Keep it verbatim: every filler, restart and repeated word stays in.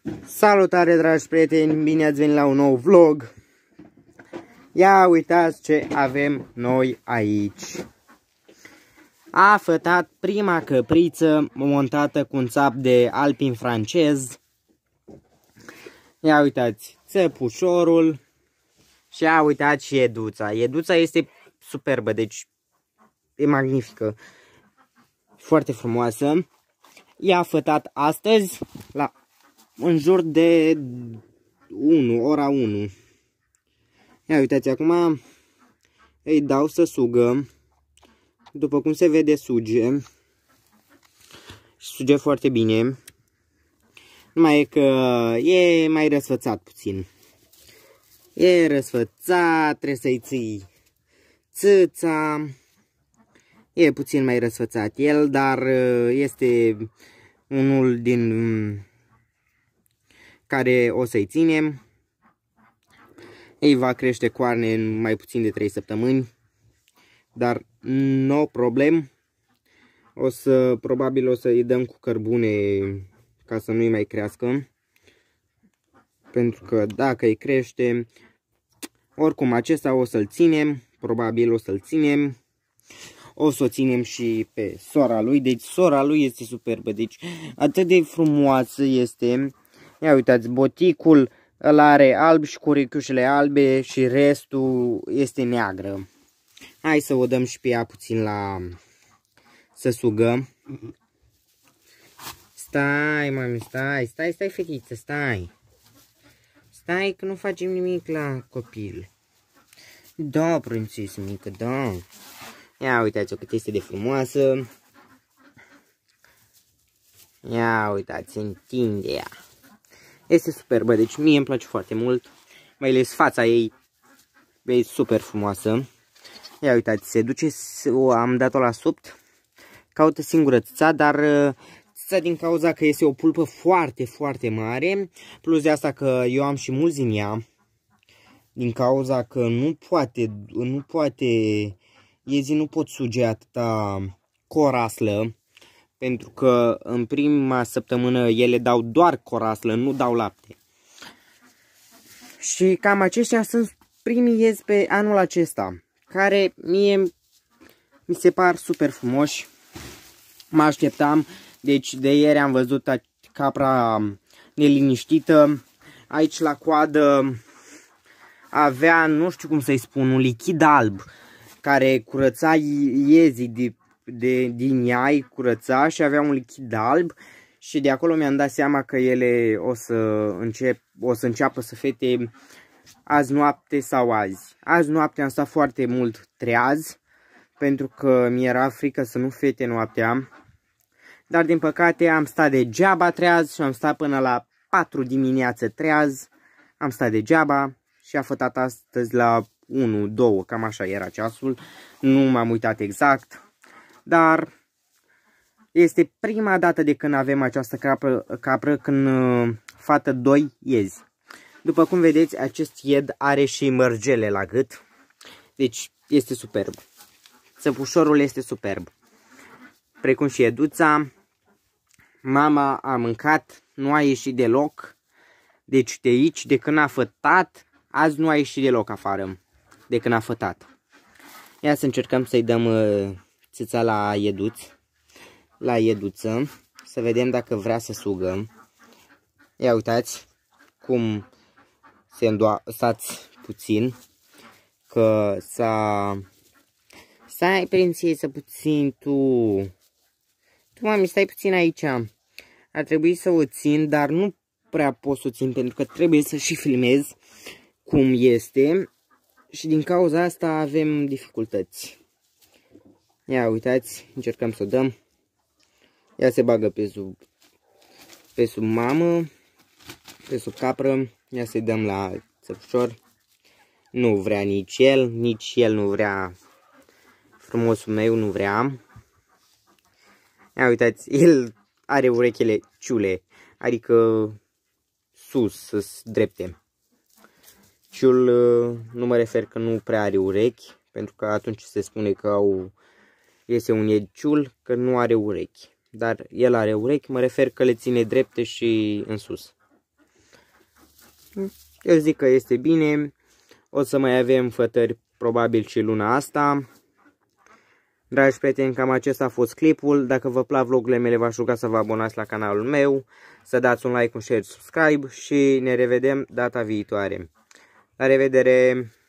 Salutare, dragi prieteni, bine ați venit la un nou vlog. Ia uitați ce avem noi aici. A fătat prima căpriță montată cu un țap de alpin francez. Ia uitați, țăpușorul. Și ia uitați și Eduța. Eduța este superbă, deci e magnifică. Foarte frumoasă. Ea a fătat astăzi la în jur de unu, ora unu. Ia uitați, acum îi dau să sugă. După cum se vede, suge. Și suge foarte bine. Numai e că e mai răsfățat puțin. E răsfățat, trebuie să-i ții țâța. E puțin mai răsfățat el, dar este unul din care o să-i ținem. Ei va crește coarne în mai puțin de trei săptămâni. Dar no problem. O să, probabil o să-i dăm cu cărbune ca să nu-i mai crească. Pentru că dacă îi crește, oricum acesta o să-l ținem. Probabil o să-l ținem. O să o ținem și pe sora lui. Deci sora lui este superbă. Deci atât de frumoasă este. Ia uitați, boticul îl are alb și cu urechiușele albe și restul este neagră. Hai să o dăm și pe ea puțin la să sugă. Stai, mami, stai, stai, stai, fetiță, stai. Stai că nu facem nimic la copil. Da, prințesă mică, da. Ia uitați-o cât este de frumoasă. Ia uitați, întinde ea. Este superbă, deci mie îmi place foarte mult. Mai ales fața ei e super frumoasă. Ia uitați, se duce, am dat-o la subt. Caută singură țâța, dar țâța din cauza că este o pulpă foarte, foarte mare. Plus de asta că eu am și mulți din ea. Din cauza că nu poate, nu poate, iezii nu pot suge atâta coraslă. Pentru că în prima săptămână ele dau doar coraslă, nu dau lapte. Și cam aceștia sunt primii iezi pe anul acesta, care mie mi se par super frumoși. Mă așteptam, deci de ieri am văzut capra neliniștită. Aici la coadă avea, nu știu cum să-i spun, un lichid alb care curăța iezii de De, din ea, îi curăța și avea un lichid alb și de acolo mi-am dat seama că ele o să, încep, o să înceapă să fete azi noapte sau azi. Azi noapte am stat foarte mult treaz pentru că mi-era frică să nu fete noaptea, dar din păcate am stat degeaba treaz și am stat până la patru dimineață treaz. Am stat degeaba și a fătat astăzi la unu, doi, cam așa era ceasul, nu m-am uitat exact. Dar este prima dată de când avem această capră, capră când uh, fată doi iezi. După cum vedeți, acest ied are și mărgele la gât. Deci este superb. Țăpușorul este superb. Precum și Eduța. Mama a mâncat, nu a ieșit deloc. Deci de aici, de când a fătat, azi nu a ieșit deloc afară. De când a fătat. Ia să încercăm să-i dăm Uh, țâța la Eduț, la Eduță, să vedem dacă vrea să sugă. Ia uitați cum se îndoasați puțin, că s-a... Stai, prințesă, puțin, tu. Tu, mami, stai puțin aici. Ar trebui să o țin, dar nu prea pot să o țin, pentru că trebuie să și filmez cum este. Și din cauza asta avem dificultăți. Ia uitați, încercăm să o dăm. Ea se bagă pe sub, pe sub mamă, pe sub capră. Ia să-i dăm la țăpușor. Nu vrea nici el, nici el nu vrea. Frumosul meu nu vrea. Ia uitați, el are urechile ciule, adică sus, sus, drepte. Ciul nu mă refer că nu prea are urechi, pentru că atunci se spune că au... Este un iedciul că nu are urechi. Dar el are urechi, mă refer că le ține drepte și în sus. Eu zic că este bine. O să mai avem fătări probabil și luna asta. Dragi prieteni, cam acesta a fost clipul. Dacă vă plac vlogurile mele, v-aș ruga să vă abonați la canalul meu, să dați un like, un share, subscribe și ne revedem data viitoare. La revedere!